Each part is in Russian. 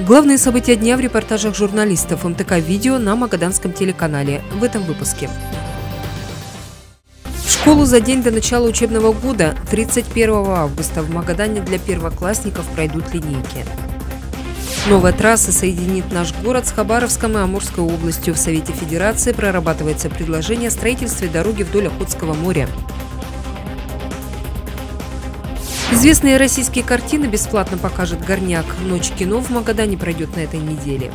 Главные события дня в репортажах журналистов МТК «Видео» на Магаданском телеканале. В этом выпуске. В школу за день до начала учебного года 31 августа в Магадане для первоклассников пройдут линейки. Новая трасса соединит наш город с Хабаровском и Амурской областью. В Совете Федерации прорабатывается предложение о строительстве дороги вдоль Охотского моря. Известные российские картины бесплатно покажет Горняк. Ночь кино в Магадане пройдет на этой неделе.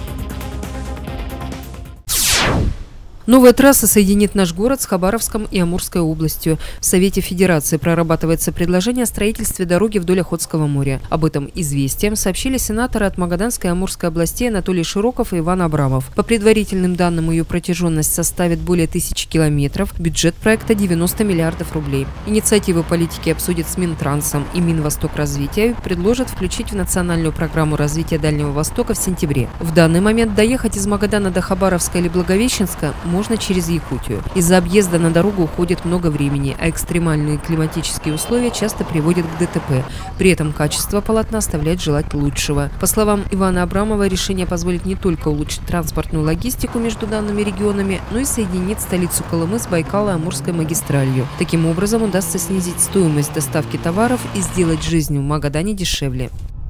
Новая трасса соединит наш город с Хабаровском и Амурской областью. В Совете Федерации прорабатывается предложение о строительстве дороги вдоль Охотского моря. Об этом «Известиям» сообщили сенаторы от Магаданской и Амурской областей Анатолий Широков и Иван Абрамов. По предварительным данным, ее протяженность составит более 1000 километров. Бюджет проекта – 90 миллиардов рублей. Инициативы политики обсудят с Минтрансом и Минвостокразвития и предложат включить в национальную программу развития Дальнего Востока в сентябре. В данный момент доехать из Магадана до Хабаровска или Благовещенска можно через Якутию. Из-за объезда на дорогу уходит много времени, а экстремальные климатические условия часто приводят к ДТП. При этом качество полотна оставляет желать лучшего. По словам Ивана Абрамова, решение позволит не только улучшить транспортную логистику между данными регионами, но и соединит столицу Колымы с Байкало-Амурской магистралью. Таким образом, удастся снизить стоимость доставки товаров и сделать жизнь в Магадане дешевле.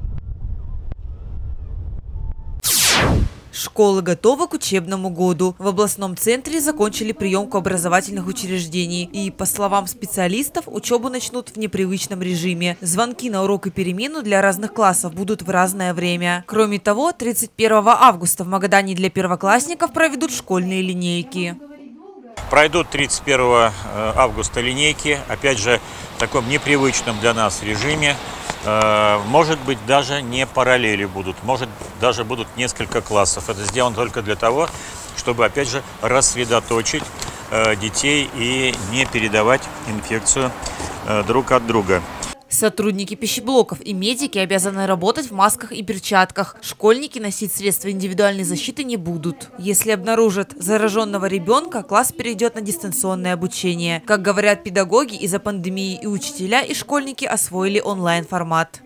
Школы готовы к учебному году. В областном центре закончили приемку образовательных учреждений. И, по словам специалистов, учебу начнут в непривычном режиме. Звонки на урок и перемену для разных классов будут в разное время. Кроме того, 31 августа в Магадане для первоклассников проведут школьные линейки. Пройдут 31 августа линейки, опять же, в таком непривычном для нас режиме. Может быть, даже не параллели будут, может, даже будут несколько классов. Это сделано только для того, чтобы, опять же, рассредоточить детей и не передавать инфекцию друг от друга. Сотрудники пищеблоков и медики обязаны работать в масках и перчатках. Школьники носить средства индивидуальной защиты не будут. Если обнаружат зараженного ребенка, класс перейдет на дистанционное обучение. Как говорят педагоги, из-за пандемии и учителя, и школьники освоили онлайн-формат.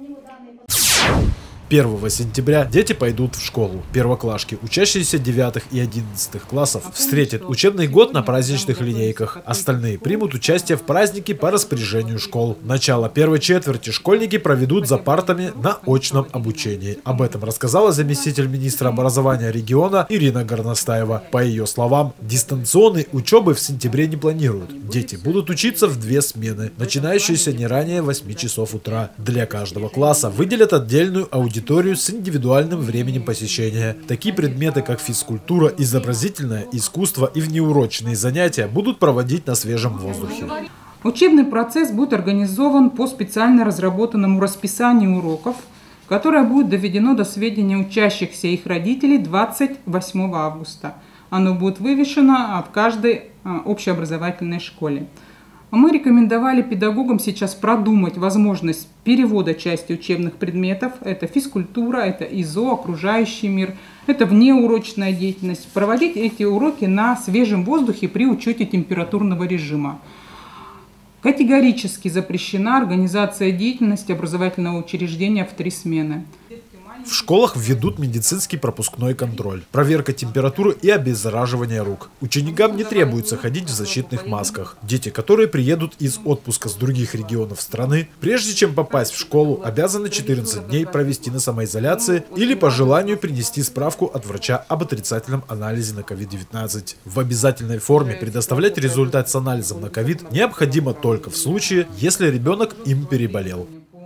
1 сентября дети пойдут в школу. Первоклашки, учащиеся 9 и 11 классов, встретят учебный год на праздничных линейках. Остальные примут участие в празднике по распоряжению школ. Начало первой четверти школьники проведут за партами на очном обучении. Об этом рассказала заместитель министра образования региона Ирина Горностаева. По ее словам, дистанционной учебы в сентябре не планируют. Дети будут учиться в 2 смены, начинающиеся не ранее 8 часов утра. Для каждого класса выделят отдельную аудиторию с индивидуальным временем посещения. Такие предметы, как физкультура, изобразительное искусство и внеурочные занятия будут проводить на свежем воздухе. Учебный процесс будет организован по специально разработанному расписанию уроков, которое будет доведено до сведения учащихся и их родителей 28 августа. Оно будет вывешено в каждой общеобразовательной школе. Мы рекомендовали педагогам сейчас продумать возможность перевода части учебных предметов. Это физкультура, это ИЗО, окружающий мир, это внеурочная деятельность. Проводить эти уроки на свежем воздухе при учете температурного режима. Категорически запрещена организация деятельности образовательного учреждения в 3 смены. В школах введут медицинский пропускной контроль, проверка температуры и обеззараживание рук. Ученикам не требуется ходить в защитных масках. Дети, которые приедут из отпуска с других регионов страны, прежде чем попасть в школу, обязаны 14 дней провести на самоизоляции или по желанию принести справку от врача об отрицательном анализе на COVID-19. В обязательной форме предоставлять результат с анализом на COVID необходимо только в случае, если ребенок им переболел.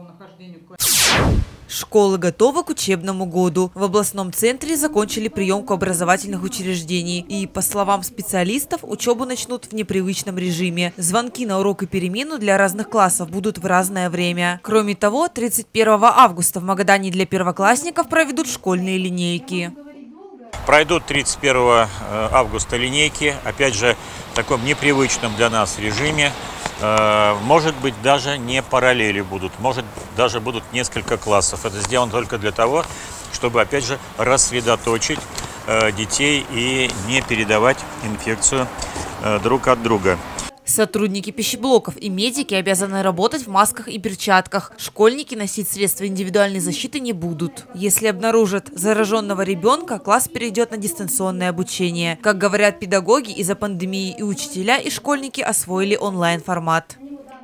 Школы готовы к учебному году. В областном центре закончили приемку образовательных учреждений. И, по словам специалистов, учебу начнут в непривычном режиме. Звонки на урок и перемену для разных классов будут в разное время. Кроме того, 31 августа в Магадане для первоклассников проведут школьные линейки. Пройдут 31 августа линейки, опять же, в таком непривычном для нас режиме. Может быть, даже не параллели будут, может, даже будут несколько классов. Это сделано только для того, чтобы, опять же, рассредоточить детей и не передавать инфекцию друг от друга. Сотрудники пищеблоков и медики обязаны работать в масках и перчатках. Школьники носить средства индивидуальной защиты не будут. Если обнаружат зараженного ребенка, класс перейдет на дистанционное обучение. Как говорят педагоги, из-за пандемии и учителя, и школьники освоили онлайн-формат.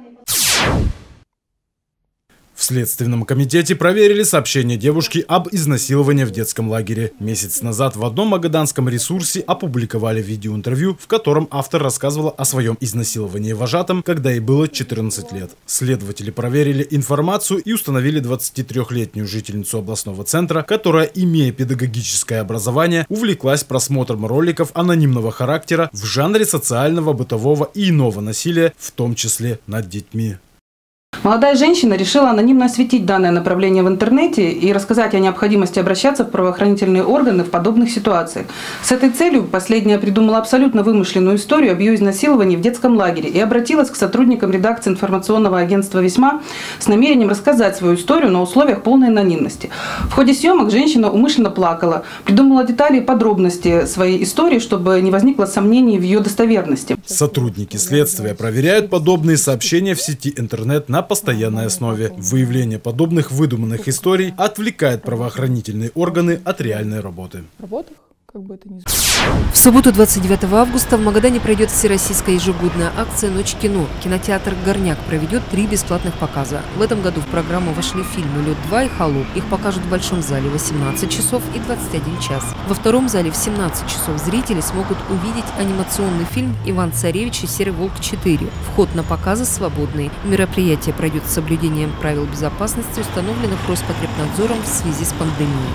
В Следственном комитете проверили сообщение девушки об изнасиловании в детском лагере. Месяц назад в одном магаданском ресурсе опубликовали видеоинтервью, в котором автор рассказывала о своем изнасиловании вожатым, когда ей было 14 лет. Следователи проверили информацию и установили 23-летнюю жительницу областного центра, которая, имея педагогическое образование, увлеклась просмотром роликов анонимного характера в жанре социального, бытового и иного насилия, в том числе над детьми. Молодая женщина решила анонимно осветить данное направление в интернете и рассказать о необходимости обращаться в правоохранительные органы в подобных ситуациях. С этой целью последняя придумала абсолютно вымышленную историю об ее изнасиловании в детском лагере и обратилась к сотрудникам редакции информационного агентства «Весьма» с намерением рассказать свою историю на условиях полной анонимности. В ходе съемок женщина умышленно плакала, придумала детали и подробности своей истории, чтобы не возникло сомнений в ее достоверности. Сотрудники следствия проверяют подобные сообщения в сети интернет на постоянной основе. Выявление подобных выдуманных историй отвлекает правоохранительные органы от реальной работы. В субботу 29 августа в Магадане пройдет всероссийская ежегодная акция «Ночь кино». Кинотеатр «Горняк» проведет 3 бесплатных показа. В этом году в программу вошли фильмы «Лед 2» и «Холоп». Их покажут в Большом зале в 18 часов и 21 час. Во втором зале в 17 часов зрители смогут увидеть анимационный фильм «Иван Царевич и Серый волк 4». Вход на показы свободный. Мероприятие пройдет с соблюдением правил безопасности, установленных Роспотребнадзором в связи с пандемией.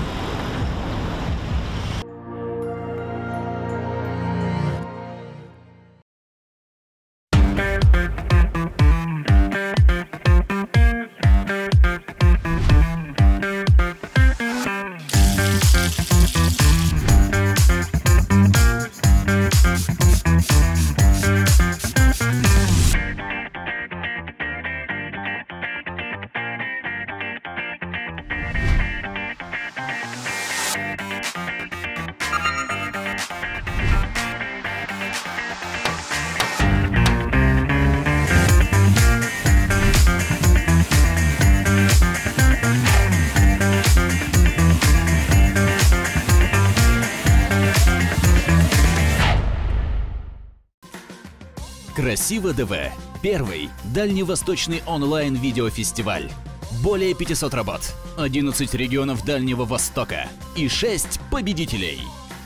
Красиво ДВ. Первый дальневосточный онлайн-видеофестиваль. Более 500 работ, 11 регионов Дальнего Востока и 6 победителей.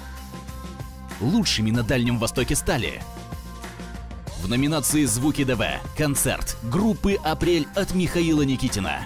Лучшими на Дальнем Востоке стали: в номинации «Звуки ДВ» концерт группы «Апрель» от Михаила Никитина.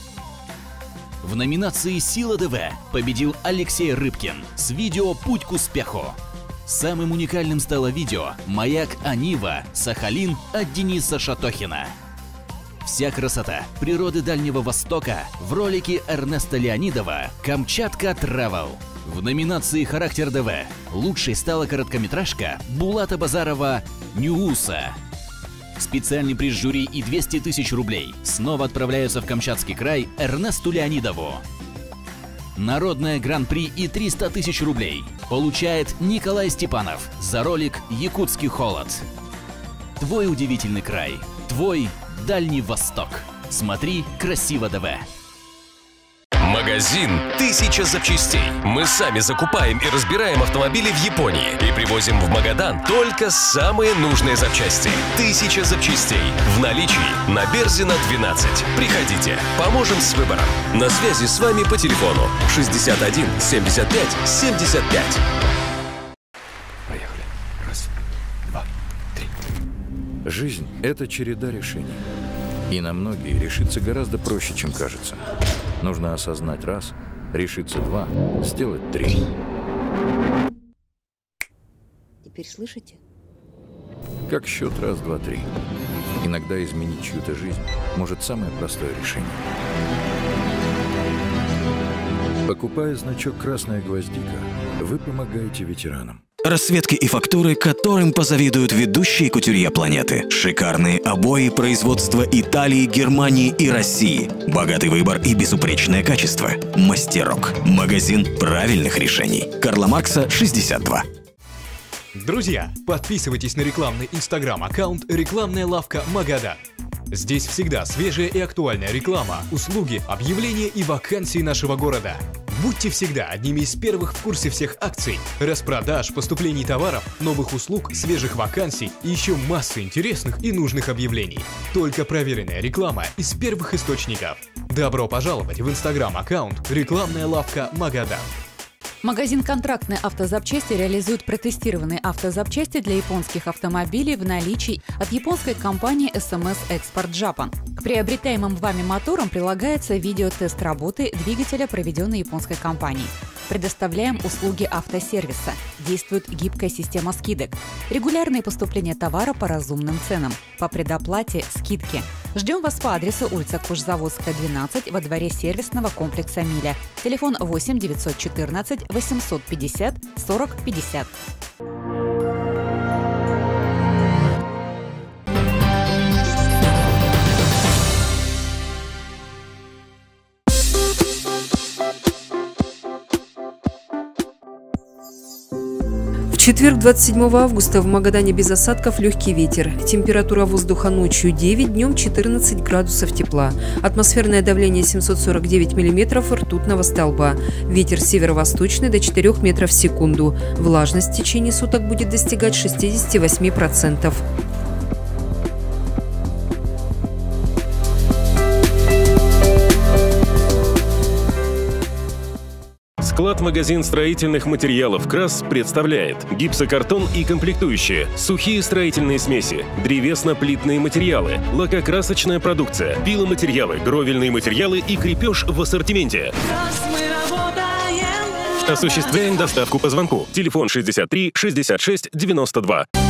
В номинации «Сила ДВ» победил Алексей Рыбкин с видео «Путь к успеху». Самым уникальным стало видео «Маяк Анива. Сахалин» от Дениса Шатохина. Вся красота природы Дальнего Востока в ролике Эрнеста Леонидова «Камчатка Travel». В номинации «Характер ДВ» лучшей стала короткометражка Булата Базарова «Ньюуса». Специальный приз жюри и 200 тысяч рублей снова отправляются в Камчатский край Эрнесту Леонидову. Народное гран-при и 300 тысяч рублей получает Николай Степанов за ролик «Якутский холод». Твой удивительный край, твой Дальний Восток. Смотри «Красиво ДВ». Магазин «1000 запчастей». Мы сами закупаем и разбираем автомобили в Японии и привозим в Магадан только самые нужные запчасти. 1000 запчастей в наличии на Берзина 12. Приходите, поможем с выбором. На связи с вами по телефону 61 75 75. Поехали. Раз, два, три. Жизнь – это череда решений. И на многие решиться гораздо проще, чем кажется. Нужно осознать раз, решиться два, сделать три. Теперь слышите? Как счет раз, два, три. Иногда изменить чью-то жизнь может самое простое решение. Покупая значок «Красная гвоздика», вы помогаете ветеранам. Расцветки и фактуры, которым позавидуют ведущие кутюрье планеты. Шикарные обои производства Италии, Германии и России. Богатый выбор и безупречное качество. Мастерок. Магазин правильных решений. Карла Маркса, 62. Друзья, подписывайтесь на рекламный инстаграм-аккаунт «Рекламная лавка Магадан». Здесь всегда свежая и актуальная реклама, услуги, объявления и вакансии нашего города. Будьте всегда одними из первых в курсе всех акций, распродаж, поступлений товаров, новых услуг, свежих вакансий и еще массы интересных и нужных объявлений. Только проверенная реклама из первых источников. Добро пожаловать в инстаграм-аккаунт «Рекламная лавка Магадан». Магазин «Контрактные автозапчасти» реализует протестированные автозапчасти для японских автомобилей в наличии от японской компании SMS Export Japan. К приобретаемым вами моторам прилагается видеотест работы двигателя, проведенной японской компанией. Предоставляем услуги автосервиса. Действует гибкая система скидок. Регулярные поступления товара по разумным ценам. По предоплате – скидки. Ждем вас по адресу улица Кожзаводская, 12, во дворе сервисного комплекса «Миля». Телефон 8 914 850 40 50. В четверг, 27 августа, в Магадане без осадков легкий ветер. Температура воздуха ночью 9, днем 14 градусов тепла. Атмосферное давление 749 миллиметров ртутного столба. Ветер северо-восточный до 4 метров в секунду. Влажность в течение суток будет достигать 68%. Склад-магазин строительных материалов «КРАС» представляет гипсокартон и комплектующие, сухие строительные смеси, древесно-плитные материалы, лакокрасочная продукция, пиломатериалы, гровельные материалы и крепеж в ассортименте. Осуществляем доставку по звонку. Телефон 63 66 92.